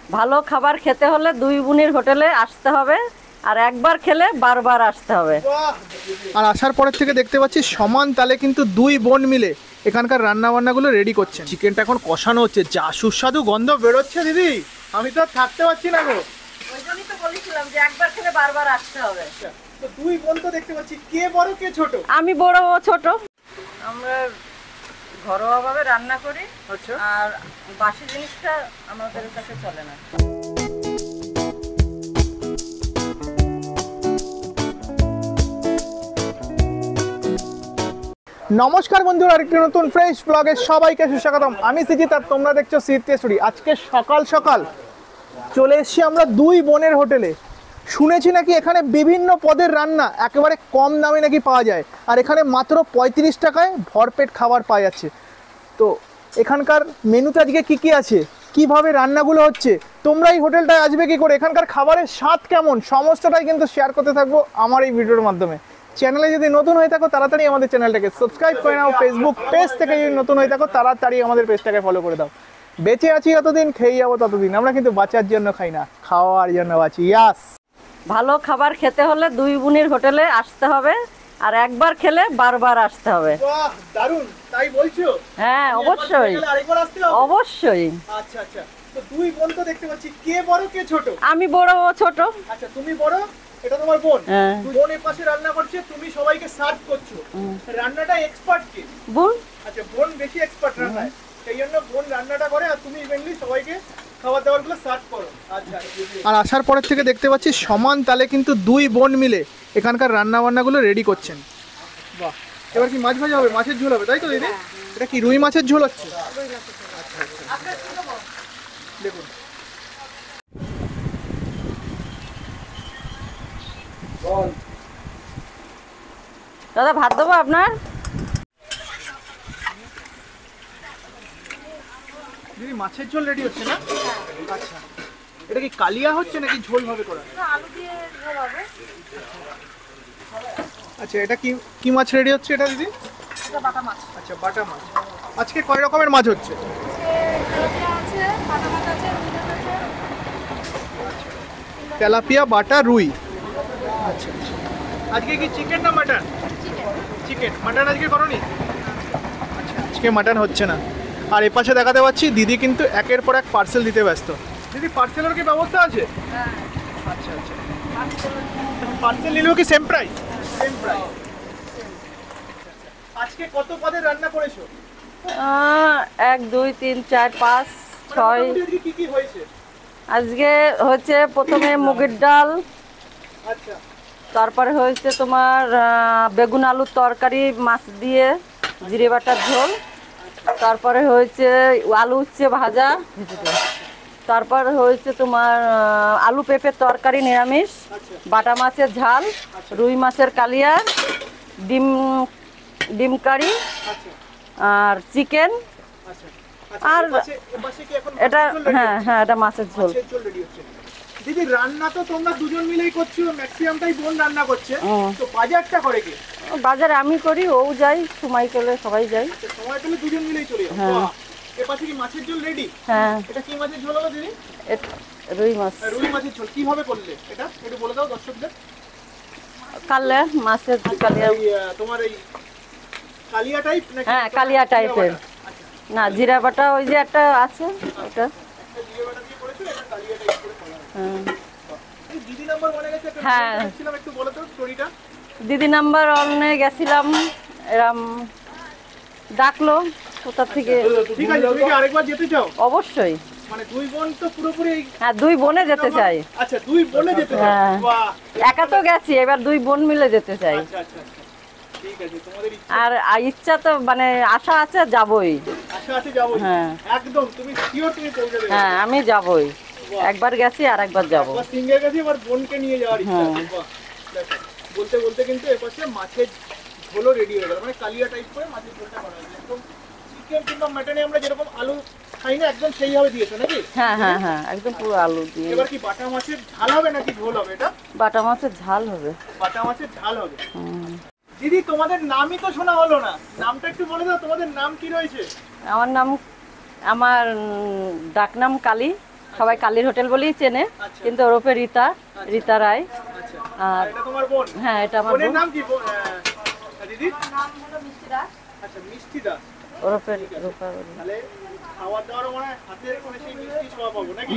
ভালো খাবার খেতে হলে দুই বোনের হোটেলে আসতে হবে, আর একবার খেলে বারবার আসতে হবে। আর আসার পরের থেকে দেখতে পাচ্ছি সমান তালে কিন্তু দুই বোন মিলে এখানকার রান্না বান্নাগুলো রেডি করছেন। চিকেনটা এখন কষানো হচ্ছে, যা সুস্বাদু গন্ধ বেরোচ্ছে দিদি, আমি তো আর থাকতে পারছি না গো। ওই জন্যই তো বলেছিলাম যে একবার খেলে বারবার আসতে হবে। তো দুই বোন তো দেখতে পাচ্ছি, কে বড় কে ছোট? আমি বড় ও ছোট। আমরা ঘরোয়াভাবে রান্না করি। আচ্ছা। আর বাসি জিনিসটা আমাদের কাছে চলে না। নমস্কার বন্ধুরা, আরেকটি নতুন ফ্রেশ ব্লগে সবাইকে সুস্বাগতম। আমি সিজিত আর তোমরা দেখছো সিদ্ধেশ্বরী। আজকে সকাল সকাল চলে এসেছি আমরা দুই বোনের হোটেলে। শুনেছি নাকি এখানে বিভিন্ন পদের রান্না একেবারে কম দামে নাকি পাওয়া যায়, আর এখানে মাত্র 35 টাকায় ভরপেট খাবার পাওয়া যাচ্ছে। তো এখানকার মেনুতে আজকে কি কি আছে, কিভাবে রান্নাগুলো হচ্ছে, তোমরা এই হোটেলটায় আসবে কি করে, এখানকার খাবারের স্বাদ কেমন, সমস্তটাই কিন্তু শেয়ার করতে থাকবো আমার এই ভিডিওর মাধ্যমে। চ্যানেলে যদি নতুন হয়ে থাকো তাড়াতাড়ি আমাদের চ্যানেলটাকে সাবস্ক্রাইব করে নাও। ফেসবুক পেজ থেকে যদি নতুন হয়ে থাকো তাড়াতাড়ি আমাদের পেজটাকে ফলো করে দাও। বেঁচে আছি যতদিন, খেয়ে যাবো ততদিন। আমরা কিন্তু বাঁচার জন্য খাই না, খাওয়ার জন্য বাঁচি। ইয়াস। ভালো খাবার খেতে হলে দুই বোনের হোটেলে আসতে হবে, আর একবার খেলে বারবার আসতে হবে। বাহ, দারুণ। তাই বলছো? হ্যাঁ, অবশ্যই আরেকবার আসতে হবে? অবশ্যই। আচ্ছা আচ্ছা। তো দুই বোন তো দেখতে পাচ্ছি, কে বড় কে ছোট? আমি বড় ও ছোট। আচ্ছা, তুমি বড়, এটা তোমার বোন। হ্যাঁ। বোন এর পাশে রান্না করছে, তুমি সবাইকে সার্ভ করছো। রান্নাটা এক্সপার্ট কে? বোন। আচ্ছা, বোন বেশি এক্সপার্ট রান্নায়, সেই জন্য বোন রান্নাটা করে আর তুমি মেনলি সবাইকে খাবার দাবারগুলো সার্ভ করো। আচ্ছা। আর আসার পরের থেকে দেখতে পাচ্ছি সমান তালে কিন্তু দুই বোন মিলে এখানকার রান্না বান্নাগুলো রেডি করছেন। বাহ, এবার কি মাছ ভাজা হবে, মাছের ঝোল হবে, তাই তো দিদি? এটা কি রুই মাছের ঝোল হচ্ছে? আচ্ছা, দেখুন। দাদা, ভাত দেবো আপনার? দিদি, মাছের ঝোল রেডি হচ্ছে না? আচ্ছা, এটা কি কালিয়া হচ্ছে নাকি ঝোল ভাবে করা? আলু দিয়ে ঝোল হবে। আচ্ছা, এটা কি কি মাছ রেডি হচ্ছে এটা দিদি? এটা বাটা মাছ। আচ্ছা, বাটা মাছ। আজকে কয় রকমের মাছ হচ্ছে? তেলাপিয়া, বাটা, রুই। আচ্ছা আচ্ছা। আজকে কি চিকেন না মাটন? চিকেন। মাটন আজকে করোনি? আচ্ছা, আজকে মাটন হচ্ছে না। আর এপাশে দেখাতে পাচ্ছি দিদি কিন্তু একের পর এক পার্সেল দিতে ব্যস্ত। দিদি, পার্সেলের কি ব্যবস্থা আছে? আচ্ছা আচ্ছা। পার্সেল নিলেও কি সেম প্রাইস? Same price. আজকে কত পদের রান্না করেছো? 1 2 3 4 5 6। আজকে কি কি হয়েছে? আজকে হচ্ছে প্রথমে মুগের ডাল। আচ্ছা। তারপরে হয়েছে তোমার বেগুন আলুর তরকারি মাছ দিয়ে, জিরে বাটার ঝোল। তারপরে হয়েছে আলু উচ্ছে ভাজা। তারপর হয়েছে তোমার আলু পেঁপের তরকারি নিরামিষ, বাটা মাছের ঝাল, রুই মাছের কালিয়া, ডিম ডিম কারি, আর চিকেন। আর এটা, হ্যাঁ হ্যাঁ, এটা মাছের ঝোল। দিদি, রান্না তো তোমরা দুজন মিলেই করছো, ম্যাক্সিমামটাই বোন রান্না করছে, তো বাজারটা করে কে? বাজারে আমি করি, ও যাই, সময় পেলে সবাই যাই। সময় পেলে দুজন মিলেই চলে যাও। হ্যাঁ। এর পাশে কি মাছের ঝোল রেডি? হ্যাঁ। এটা কি মাছের ঝোল হলো দিদি? রুই মাছ। রুই মাছের ঝোল কিভাবে করলে এটা একটু বলে দাও দর্শকদের। কালে মাছের কালিয়া। তোমার এই কালিয়া টাইপ নাকি? হ্যাঁ, কালিয়া টাইপের। না, জিরা বাটা ওই যে একটা আছে ওটা। জিরে বাটা দিয়ে করেছো, এটা কালিয়া টাইপ করে করা আছে। হ্যাঁ। এই দিদি নাম্বার মনে গেছে একটা হ্যাঁ। দেখছিলাম, একটু বলো তো স্টোরিটা। দিদি নাম্বার অনে গেছিলাম, এরম ডাকলো কোথা থেকে। ঠিক আছে, তুমি কি আরেকবার যেতে চাও? অবশ্যই। মানে দুই বোন তো পুরোপুরি। হ্যাঁ, দুই বোনে যেতে চাই। আচ্ছা, দুই বোনে যেতে চাও। হ্যাঁ। বাহ, একা তো গেছি, এবার দুই বোন মিলে যেতে চাই। আচ্ছা আচ্ছা আচ্ছা। ঠিক আছে, তোমাদের আর ইচ্ছা তো মানে আশা আছে, যাবই। আশা আছে, যাবো। হ্যাঁ। একদম তুমি শিওর, তুমি পৌঁছে যাবে। হ্যাঁ, আমি যাবই। একবার গেছি আর একবার যাবো। একবার সিঙ্গেল গেছি, এবার বোনকে নিয়ে যাওয়ার ইচ্ছা আছে। হ্যাঁ। বাহ, দেখো, বলতে বলতে কিন্তু এপাশে মাছের ঝোলও রেডি হয়ে গেল। মানে কালিয়া টাইপ করে মাছের ঝোলটা করা হয়েছে। একদম চিকেন কিংবা মাটনে আমরা যেরকম আলু খাই না, একদম সেইভাবে দিয়েছো নাকি? হ্যাঁ হ্যাঁ হ্যাঁ, একদম পুরো আলু দিয়ে। এবার কি বাটা মাছের ঝাল হবে নাকি ঝোল হবে এটা? বাটা মাছের ঝাল হবে। বাটা মাছের ঝাল হবে। দিদি, তোমাদের নামই তো শোনা হলো না, নামটা একটু বলে দাও, তোমাদের নাম কি রয়েছে? আমার ডাকনাম কালী। সবাই কালীর হোটেল বলেই চেনে, আচ্ছা। কিন্তু ওরফে রীতা, রীতা রায়। আচ্ছা, আর এটা তোমার বোন? হ্যাঁ, এটা আমার বোনের বোন। নাম কি দিদি? নাম হলো মিষ্টি দাস, আচ্ছা, মিষ্টি দাস। ওরফে রূপা। তাহলে খাওয়া দাওয়ার মানে হাতের মানে সেই মিষ্টি ছোঁয়া পাবো নাকি?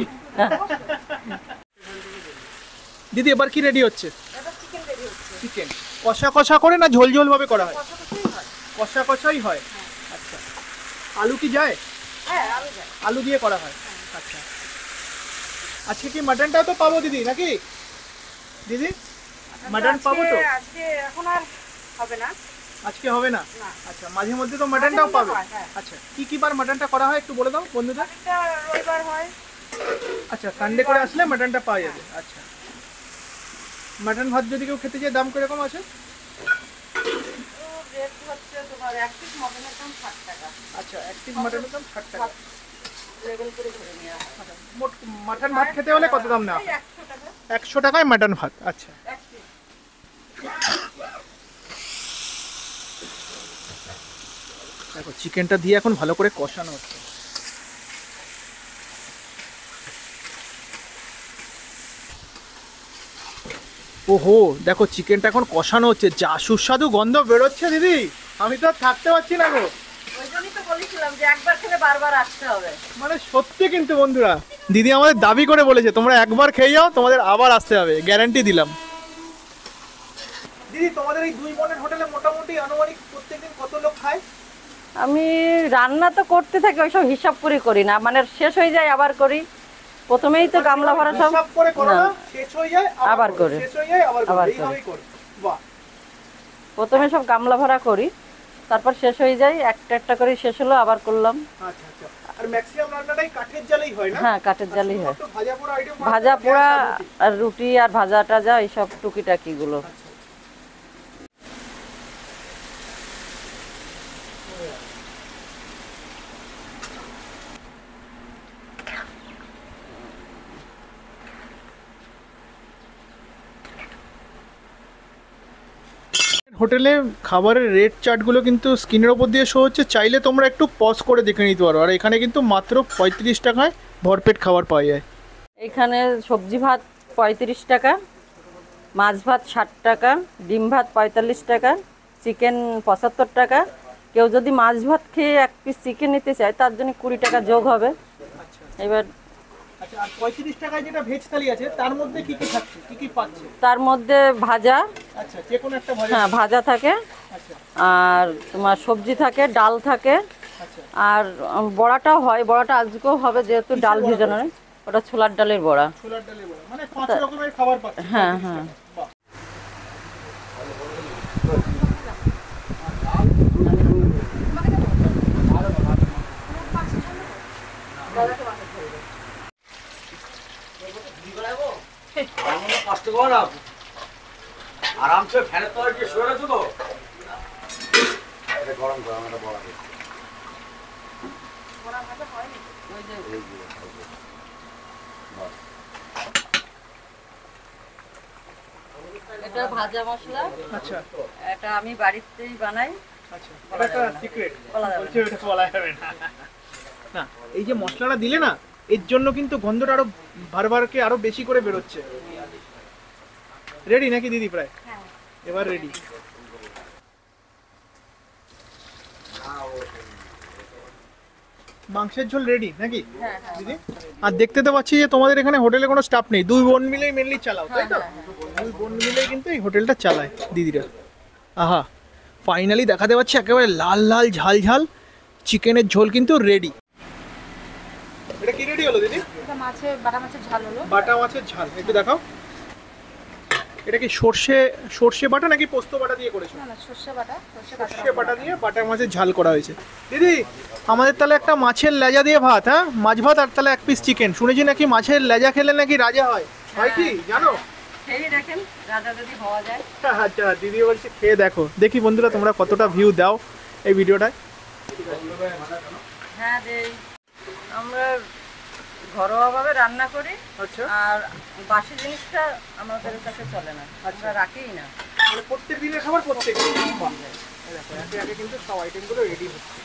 দিদি এবার কি রেডি হচ্ছে? চিকেন কষা কষা করে না ঝোল ঝোল ভাবে করা হয়? কষা কষাই হয়। আচ্ছা, আলু কি যায়? আলু দিয়ে করা হয়। আচ্ছা, আজকে কি মাটনটাও তো পাবো দিদি নাকি? দিদি মাটন পাবো তো? এখন আর হবে না। আজকে হবে না? আচ্ছা, মাঝে মধ্যে তো মাটনটাও পাবে। আচ্ছা, কি কি বার মাটনটা করা হয় একটু বলে দাও বন্ধুদের। রবিবার হয়। আচ্ছা, সানডে করে আসলে মাটনটা পাওয়া যাবে। আচ্ছা, মাটন ভাত যদি কেউ খেতে চায় দাম কিরকম আছে? রেট হচ্ছে তোমার এক পিস মটনের দাম 60 টাকা। আচ্ছা, এক পিস মাটনের দাম 60 টাকা। লেবেল করে ধরে নেওয়া হয়। আচ্ছা, মোট মাটন ভাত খেতে হলে কত দাম নেওয়া? 100 টাকা 100 টাকায় মাটন ভাত। আচ্ছা, এক পিস। দেখো চিকেনটা দিয়ে এখন ভালো করে কষানো হচ্ছে। ওহো, দেখো চিকেনটা এখন কষানো হচ্ছে, যা সুস্বাদু গন্ধ বেরোচ্ছে দিদি, আমি তো আর থাকতে পারছি না গো। ওই জন্যই তো বলেছিলাম যে একবার খেলে বারবার আসতে হবে। মানে সত্যি কিন্তু বন্ধুরা, দিদি আমাদের দাবি করে বলেছে তোমরা একবার খেয়ে যাও, তোমাদের আবার আসতে হবে, গ্যারান্টি দিলাম। দিদি তোমাদের এই দুই বোনের হোটেলে মোটামুটি আনুমানিক প্রত্যেকদিন কত লোক খায়? আমি রান্না তো করতে থাকি, ওইসব হিসাব করে করি না, মানে শেষ হয়ে যায় আবার করি। প্রথমেই তো গামলা ভরা সব হিসাব করে করো না, না, শেষ হয়ে যায় আবার করে। শেষ হয়ে যায় আবার আবার এইভাবেই করো। বাহ, প্রথমে সব গামলা ভরা করি, তারপর শেষ হয়ে যায়, একটা একটা করে শেষ হলো আবার করলাম। আচ্ছা আচ্ছা। আর ম্যাক্সিমাম রান্নাটাই কাঠের জালেই হয় না? হ্যাঁ, কাঠের জালেই হয়। তো ভাজা পোড়া আইটেম, ভাজা পোড়া আর রুটি আর ভাজা টাজা এইসব টুকিটাকি গুলো। হোটেলে খাবারের রেট চার্টগুলো কিন্তু স্ক্রিনের ওপর দিয়ে শো হচ্ছে, চাইলে তোমরা একটু পজ করে দেখে নিতে পারো। আর এখানে কিন্তু মাত্র 35 টাকায় ভরপেট খাবার পাওয়া যায়। এখানে সবজি ভাত 35 টাকা, মাছ ভাত 60 টাকা, ডিম ভাত 45 টাকা, চিকেন 75 টাকা। কেউ যদি মাছ ভাত খেয়ে এক পিস চিকেন নিতে চায় তার জন্য 20 টাকা যোগ হবে। এবার আচ্ছা, আর 35 টাকায় যেটা ভেজ থালি আছে তার মধ্যে কি কি থাকছে, কি কি পাচ্ছে? তার মধ্যে ভাজা, আচ্ছা, যে কোনো একটা ভাজা। হ্যাঁ ভাজা থাকে, আচ্ছা আর তোমার সবজি থাকে, ডাল থাকে, আচ্ছা। আর বড়াটাও হয়। বড়াটা আজকেও হবে যেহেতু ডাল ভেজানো নেই, ওটা ছোলার ডালের বড়া। ছোলার ডালের বড়া, মানে 5 রকমের খাবার পাচ্ছে। হ্যাঁ হ্যাঁ। বাহ। কষ্ট করো না, আরামসে ফ্যানের তলায় গিয়ে শুয়ে গেছো তো। এটা গরম গরম এটা বড়া দিই। এটা ভাজা মশলা, আচ্ছা এটা আমি বাড়িতেই বানাই। আচ্ছা, এটা একটা সিক্রেট বলা যাবে বলছে, এটা বলা যাবে না। না, এই যে মশলাটা দিলে না, এর জন্য কিন্তু গন্ধটা আরো বারবারকে আরো বেশি করে বেরোচ্ছে। রেডি নাকি দিদি? প্রায় এবার রেডি। মাংসের ঝোল রেডি নাকি দিদি? আর দেখতে তো পাচ্ছি যে তোমাদের এখানে হোটেলে কোনো স্টাফ নেই, দুই বোন মিলেই মেনলি চালাও, তাই তো? দুই বোন মিলেই কিন্তু এই হোটেলটা চালায় দিদিরা। আহা, ফাইনালি দেখাতে পাচ্ছি একেবারে লাল লাল ঝাল ঝাল চিকেনের ঝোল কিন্তু রেডি। এটা কি রেডি হলো দিদি? এটা বাটা মাছের ঝাল হলো। বাটা মাছের ঝাল একটু দেখাও। এটা কি সর্ষে বাটা নাকি পোস্ত বাটা দিয়ে করেছো? না সর্ষে বাটা, সর্ষে বাটা দিয়ে বাটা মাছের ঝাল করা হয়েছে। দিদি আমাদের তাহলে একটা মাছের লেজা দিয়ে ভাত, হ্যাঁ মাছ ভাত, আর তাহলে এক পিস চিকেন। শুনেছি নাকি মাছের লেজা খেলে নাকি রাজা হয়, হয় কি জানো? খেয়ে দেখেন, রাজা যদি হওয়া যায়। আচ্ছা, দিদি বলছে খেয়ে দেখো। দেখি বন্ধুরা তোমরা কতটা ভিউ দাও এই ভিডিওটায়। হ্যাঁ দেই, আমরা ঘরোয়াভাবে রান্না করি। আচ্ছা, আর বাসি জিনিসটা আমাদের কাছে চলে না, আমরা রাখিই না। মানে প্রত্যেক দিনের খাবার প্রত্যেক দিন। বাহ, এই দেখো একে একে কিন্তু সব আইটেমগুলো রেডি হচ্ছে।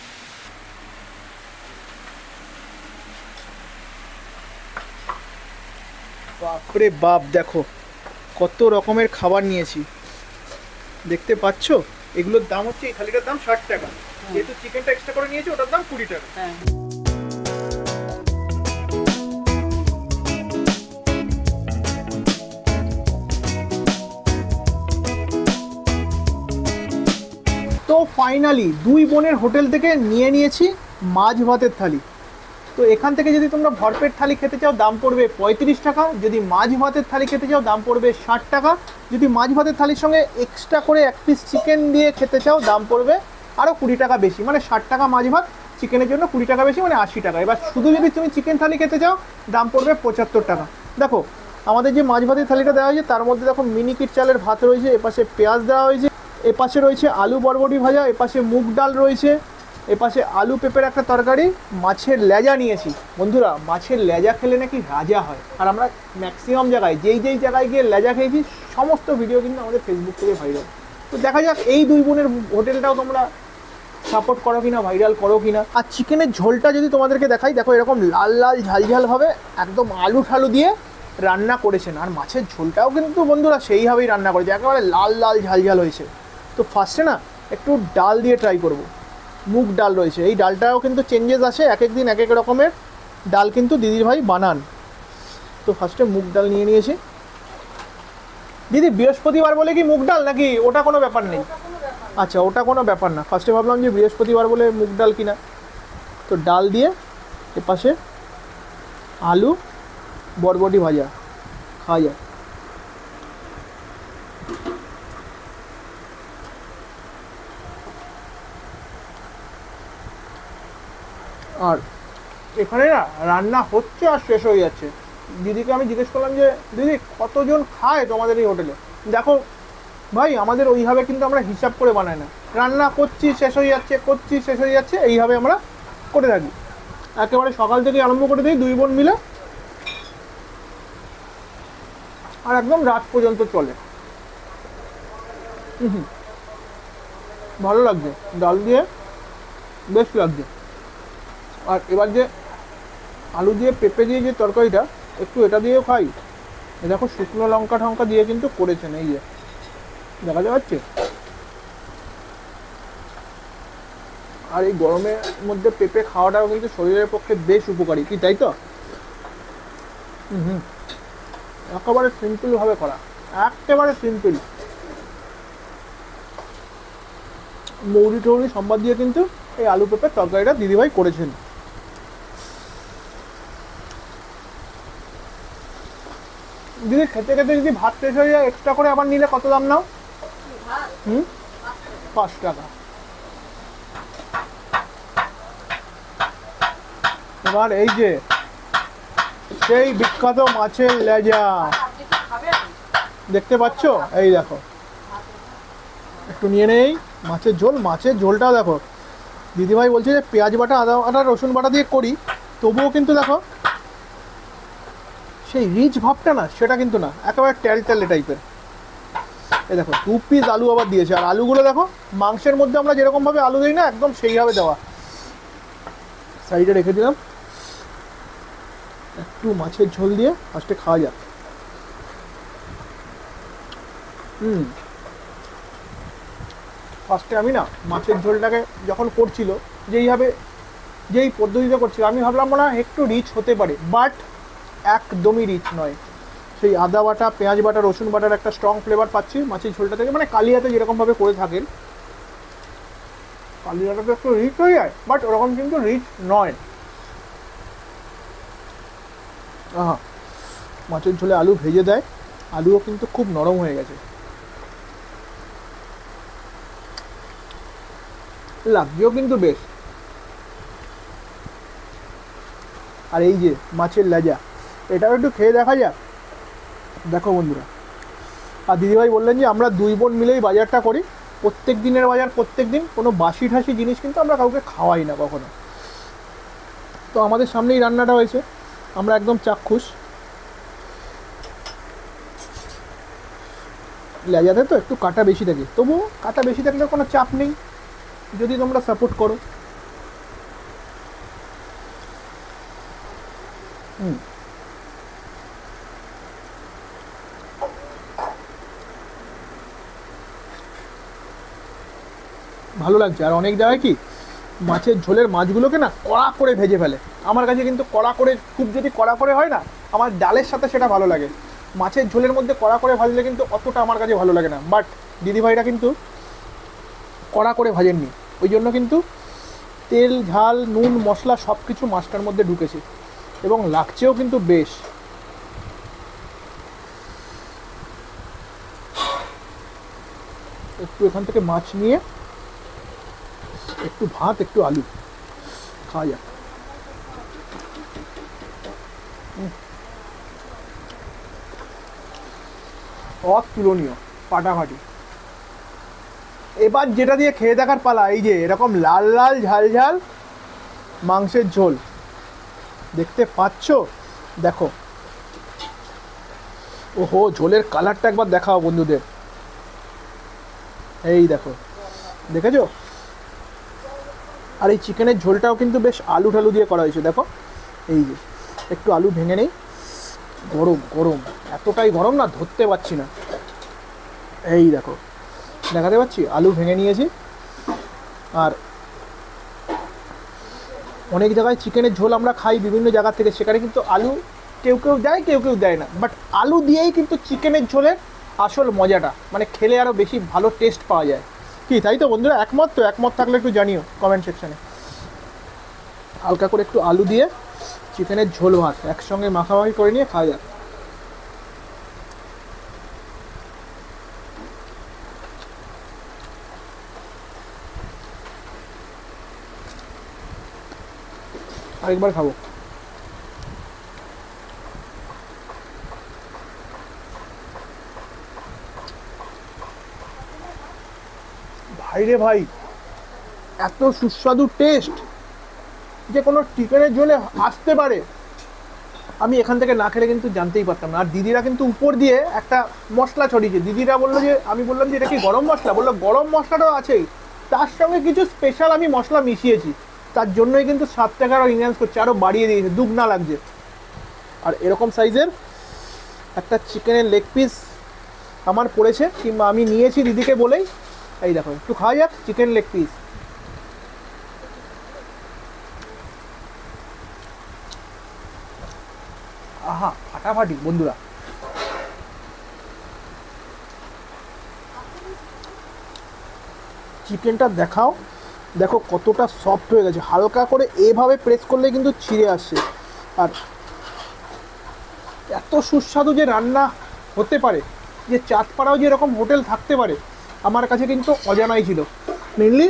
বাপরে বাপ, দেখো কত রকমের খাবার নিয়েছি, দেখতে পাচ্ছ। এগুলোর দাম হচ্ছে, এই থালিটার দাম 60 টাকা, যেহেতু চিকেনটা এক্সট্রা করে নিয়েছি ওটার দাম 20 টাকা। হ্যাঁ। তো ফাইনালি দুই বোনের হোটেল থেকে নিয়ে নিয়েছি মাছ ভাতের থালি। তো এখান থেকে যদি তোমরা ভরপেট থালি খেতে চাও দাম পড়বে 35 টাকা, যদি মাছ ভাতের থালি খেতে চাও দাম পড়বে 60 টাকা, যদি মাছ ভাতের থালির সঙ্গে এক্সট্রা করে এক পিস চিকেন দিয়ে খেতে চাও দাম পড়বে আরও 20 টাকা বেশি, মানে 60 টাকা মাছ ভাত, চিকেনের জন্য 20 টাকা বেশি, মানে 80 টাকা। এবার শুধু যদি তুমি চিকেন থালি খেতে চাও দাম পড়বে 75 টাকা। দেখো আমাদের যে মাছ ভাতের থালিটা দেওয়া হয়েছে তার মধ্যে দেখো মিনিকিট চালের ভাত রয়েছে, এপাশে পেঁয়াজ দেওয়া হয়েছে, এপাশে রয়েছে আলু বরবটি ভাজা, এপাশে মুগ ডাল রয়েছে, এপাশে আলু পেঁপের একটা তরকারি, মাছের লেজা নিয়েছি। বন্ধুরা মাছের লেজা খেলে নাকি রাজা হয়, আর আমরা ম্যাক্সিমাম জায়গায় যেই জায়গায় গিয়ে লেজা খেয়েছি সমস্ত ভিডিও কিন্তু আমাদের ফেসবুক থেকে ভাইরাল। তো দেখা যাক এই দুই বোনের হোটেলটাও তোমরা সাপোর্ট করো কিনা, ভাইরাল করো কিনা। আর চিকেনের ঝোলটা যদি তোমাদেরকে দেখাই, দেখো এরকম লাল লাল ঝালঝালভাবে একদম আলু ঠালু দিয়ে রান্না করেছেন, আর মাছের ঝোলটাও কিন্তু বন্ধুরা সেইভাবেই রান্না করেছে, একেবারে লাল লাল ঝালঝাল হয়েছে। তো ফার্স্টে না একটু ডাল দিয়ে ট্রাই করব, মুগ ডাল রয়েছে, এই ডালটাও কিন্তু চেঞ্জেস আসে, এক এক দিন এক এক রকমের ডাল কিন্তু দিদির ভাই বানান। তো ফার্স্টে মুগ ডাল নিয়ে নিয়েছি। দিদি বৃহস্পতিবার বলে কি মুগ ডাল নাকি ওটা কোনো ব্যাপার নেই? আচ্ছা ওটা কোনো ব্যাপার না, ফার্স্টে ভাবলাম যে বৃহস্পতিবার বলে মুগ ডাল কিনা। তো ডাল দিয়ে এপাশে আলু বরবটি ভাজা খাওয়া যায়। আর এখানে না রান্না হচ্ছে আর শেষ হয়ে যাচ্ছে। দিদিকে আমি জিজ্ঞেস করলাম যে দিদি কতজন খায় তোমাদের এই হোটেলে? দেখো ভাই আমাদের ওইভাবে কিন্তু আমরা হিসাব করে বানাই না, রান্না করছি শেষ হয়ে যাচ্ছে, করছি শেষ হয়ে যাচ্ছে, এইভাবে আমরা করে থাকি। একেবারে সকাল থেকে আরম্ভ করে দিই দুই বোন মিলে, আর একদম রাত পর্যন্ত চলে। ভালো লাগছে, ডাল দিয়ে বেশ লাগছে। আর এবার যে আলু দিয়ে পেঁপে দিয়ে যে তরকারিটা, একটু এটা দিয়েও খাই। দেখো শুকনো লঙ্কা টঙ্কা দিয়ে কিন্তু করেছেন, এই যে দেখা যাচ্ছে। আর এই গরমের মধ্যে পেঁপে খাওয়াটাও কিন্তু শরীরের পক্ষে বেশ উপকারী, কি তাই তো? একেবারে সিম্পল ভাবে করা, একেবারে সিম্পল। মৌরি টৌরি সম্বাদ দিয়ে কিন্তু এই আলু পেঁপের তরকারিটা দিদিভাই করেছেন। দিদি খেতে খেতে যদি ভাত শেষ হয়ে যায় এক্সট্রা করে আবার নিলে কত দাম নাও? 5 টাকা। এবার এই যে সেই বিখ্যাত মাছের লেজা দেখতে পাচ্ছ, এই দেখো একটু নিয়ে নেই মাছের ঝোল। মাছের ঝোলটাও দেখো, দিদিভাই বলছে যে পেঁয়াজ বাটা আদা বাটা রসুন বাটা দিয়ে করি, তবুও কিন্তু দেখো সেই রিচ ভাবটা না, সেটা কিন্তু না, একেবারে টেলটেলে টাইপের। এই দেখো 2 পিস আলু আবার দিয়েছে, আর আলুগুলো দেখো মাংসের মধ্যে আমরা যেরকমভাবে আলু দিই না, একদম সেইভাবে দেওয়া। সাইডে রেখে দিলাম, একটু মাছের ঝোল দিয়ে ফার্স্টে খাওয়া যাক। ফার্স্টে আমি না মাছের ঝোলটাকে যখন করছিল, যেই পদ্ধতিতে করছিল, আমি ভাবলাম মনে হয় একটু রিচ হতে পারে, বাট একদমই রিচ নয়। সেই আদা বাটা পেঁয়াজ বাটা রসুন বাটার একটা স্ট্রং ফ্লেভার পাচ্ছি মাছের ঝোলটা থেকে, মানে কালিয়াতে যেরকমভাবে করে থাকেন কালিয়াটা তো একটু রিচ হয়ে যায়, বাট ওরকম কিন্তু রিচ নয়। মাছের ঝোলে আলু ভেজে দেয়, আলুও কিন্তু খুব নরম হয়ে গেছে, লাগছেও কিন্তু বেশ। আর এই যে মাছের লেজা, এটাও একটু খেয়ে দেখা যাক। দেখো বন্ধুরা, আর দিদিভাই বললেন যে আমরা দুই বোন মিলেই বাজারটা করি, প্রত্যেক দিনের বাজার প্রত্যেক দিন, কোনো বাসি ঠাসি জিনিস কিন্তু আমরা কাউকে খাওয়াই না কখনো। তো আমাদের সামনেই রান্নাটা হয়েছে, আমরা একদম চাক্ষুষ। লেজাতে তো একটু কাটা বেশি থাকে, তবুও কাটা বেশি থাকলে কোনো চাপ নেই যদি তোমরা সাপোর্ট করো। ভালো লাগছে। আর অনেক জায়গায় কি মাছের ঝোলের মাছগুলোকে না কড়া করে ভেজে ফেলে, আমার কাছে কিন্তু কড়া করে, খুব যদি কড়া করে হয় না আমার ডালের সাথে সেটা ভালো লাগে। মাছের ঝোলের মধ্যে কড়া করে ভাজলে কিন্তু অতটা আমার কাছে ভালো লাগে না। বাট দিদিভাইরা কিন্তু কড়া করে ভাজেননি, ওই জন্য কিন্তু তেল ঝাল নুন মশলা সব কিছু মাছটার মধ্যে ঢুকেছে এবং লাগছেও কিন্তু বেশ। একটু এখান থেকে মাছ নিয়ে একটু ভাত একটু আলু খাওয়া যাক। অতুলনীয়, ফাটাফাটি। এবার যেটা দিয়ে খেয়ে দেখার পালা, এই যে এরকম লাল লাল ঝাল ঝাল মাংসের ঝোল দেখতে পাচ্ছ, দেখো। ওহো, ঝোলের কালারটা একবার দেখাও বন্ধুদের, এই দেখো, দেখেছো? আর এই চিকেনের ঝোলটাও কিন্তু বেশ আলু ঠালু দিয়ে করা হয়েছে, দেখো। এই যে একটু আলু ভেঙে নেই, গরম গরম, এতটাই গরম না ধরতে পারছি না। এই দেখো, দেখাতে পাচ্ছি, আলু ভেঙে নিয়েছি। আর অনেক জায়গায় চিকেনের ঝোল আমরা খাই বিভিন্ন জায়গা থেকে, সেখানে কিন্তু আলু কেউ কেউ দেয় কেউ কেউ দেয় না, বাট আলু দিয়েই কিন্তু চিকেনের ঝোলের আসল মজাটা, মানে খেলে আরও বেশি ভালো টেস্ট পাওয়া যায়। কি তাই তো বন্ধুরা? একমত তো? একমত থাকলে একটু জানিও কমেন্ট সেকশানে। হালকা করে একটু আলু দিয়ে চিকেনের ঝোল ভাত একসঙ্গে মাখামাখি করে নিয়ে খাওয়া যাক। আরেকবার খাবো। ভাই রে ভাই, এত সুস্বাদু টেস্ট যে কোনো চিকেনের ঝোলে আসতে পারে, আমি এখান থেকে না খেলে কিন্তু জানতেই পারতাম না। আর দিদিরা কিন্তু উপর দিয়ে একটা মশলা ছড়িয়েছে। দিদিরা বললো যে, আমি বললাম যে এটা কি গরম মশলা, বললো গরম মশলাটাও আছেই, তার সঙ্গে কিছু স্পেশাল আমি মশলা মিশিয়েছি, তার জন্যই কিন্তু স্বাদটাকে আরও ইনহ্যান্স করছে, আরও বাড়িয়ে দিয়েছে, দুগুনা লাগছে। আর এরকম সাইজের একটা চিকেনের লেগ পিস আমার পড়েছে, কিংবা আমি নিয়েছি দিদিকে বলেই। এই দেখো, একটু খাওয়া যাক চিকেন লেগ পিস। আহা, ফাটাফাটি বন্ধুরা। চিকেনটা দেখাও, দেখো কতটা সফট হয়ে গেছে, হালকা করে এভাবে প্রেস করলে কিন্তু ছিঁড়ে আসছে। আর এত সুস্বাদু যে রান্না হতে পারে, যে চাঁদপাড়াও যে এরকম হোটেল থাকতে পারে, আমার কাছে কিন্তু অজানাই ছিল। মেনলি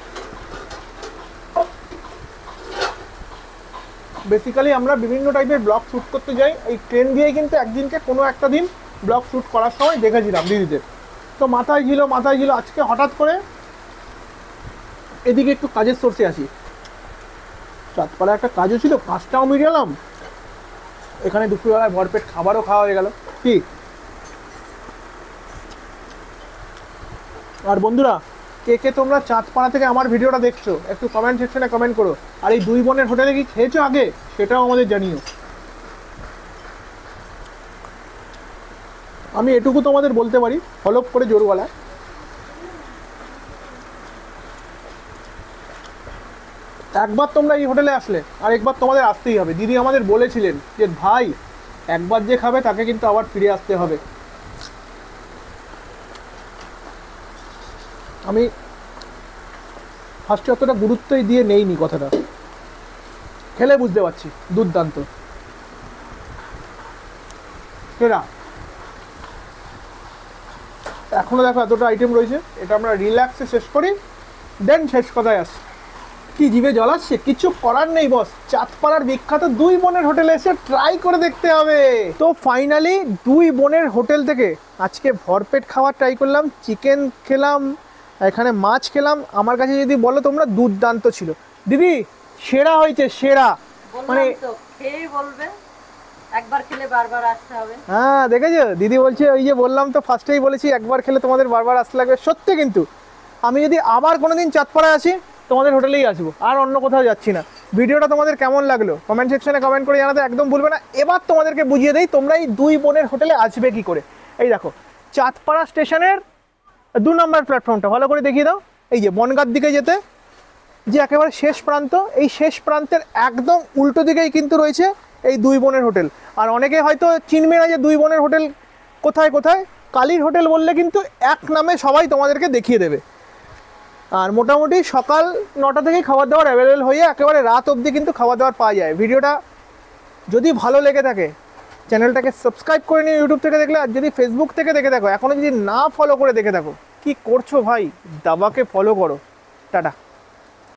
বেসিক্যালি আমরা বিভিন্ন টাইপের ব্লগ শ্যুট করতে যাই, এই ট্রেন দিয়েই কিন্তু একদিনকে কোনো একটা দিন ব্লগ শ্যুট করার সময় দেখেছিলাম দিদিদের, তো মাথায় ছিল। আজকে হঠাৎ করে এদিকে একটু কাজের সোর্সে আসি, চাঁদপাড়া একটা কাজও ছিল, কাজটাও মিটালাম, এখানে দুপুরবেলায় ভরপেট খাবারও খাওয়া হয়ে গেল। কি আর বন্ধুরা, কে কে তোমরা চাঁদপাড়া থেকে আমার ভিডিওটা দেখছো একটু কমেন্ট সেকশনে কমেন্ট করো। আর এই দুই বোনের হোটেলে কি খেয়েছো আগে, সেটাও আমাদের জানিও। আমি এটুকু তোমাদের বলতে পারি হলপ করে জোরওয়ালা, একবার তোমরা এই হোটেলে আসলে আর একবার তোমাদের আসতেই হবে। দিদি আমাদের বলেছিলেন যে ভাই, একবার যে খাবে তাকে কিন্তু আবার ফিরে আসতে হবে। আমি ফার্স্টে অতটা গুরুত্বই দিয়ে নেইনি কথাটা, খেলে বুঝতে পারছি দুর্দান্ত সেরা। এখনো দেখো এতটা আইটেম রয়েছে, এটা আমরা রিল্যাক্সে শেষ করি, দেন শেষ কথায় আসি। কি জিভে জল আসছে, কিছু করার নেই বস, চাঁদপাড়ার বিখ্যাত দুই বোনের হোটেলে এসে ট্রাই করে দেখতে হবে। তো ফাইনালি দুই বোনের হোটেল থেকে আজকে ভরপেট খাওয়ার ট্রাই করলাম, চিকেন খেলাম, এখানে মাছ খেলাম। আমার কাছে যদি বলো তোমরা, দুর্দান্ত ছিল দিদি, সেরা হয়েছে সেরা। মানে খেয়েই বলবে, একবার খেলে বারবার আসতে হবে। হ্যাঁ দেখেছো, দিদি বলছে, ওই যে বললাম তো ফার্স্টেই বলেছি, একবার খেলে তোমাদের বারবার আসতে লাগবে। সত্যি, কিন্তু আমি যদি আবার কোনোদিন চাঁদপাড়ায় আসি তোমাদের হোটেলেই আসবো, আর অন্য কোথাও যাচ্ছি না। ভিডিওটা তোমাদের কেমন লাগলো কমেন্ট সেকশনে কমেন্ট করে জানাতে একদম ভুলবে না। এবার তোমাদেরকে বুঝিয়ে দেই তোমরা এই দুই বোনের হোটেলে আসবে কি করে। এই দেখো, চাঁদপাড়া স্টেশনের 2 নম্বর প্ল্যাটফর্মটা ভালো করে দেখিয়ে দাও। এই যে বনগাঁর দিকে যেতে যে একেবারে শেষ প্রান্ত, এই শেষ প্রান্তের একদম উল্টো দিকেই কিন্তু রয়েছে এই দুই বোনের হোটেল। আর অনেকে হয়তো চিনবে না যে দুই বোনের হোটেল কোথায় কোথায়, কালীর হোটেল বললে কিন্তু এক নামে সবাই তোমাদেরকে দেখিয়ে দেবে। আর মোটামুটি সকাল 9টা থেকেই খাবার দাবার অ্যাভেলেবেল হয়ে একেবারে রাত অবধি কিন্তু খাবার দাবার পাওয়া যায়। ভিডিওটা যদি ভালো লেগে থাকে চ্যানেলটাকে সাবস্ক্রাইব করে নিও ইউটিউব থেকে দেখলে, আর যদি ফেসবুক থেকে দেখে থাকো, এখনও যদি না ফলো করে দেখে থাকো, কি করছো ভাই, দাবাকে ফলো করো। টাটা।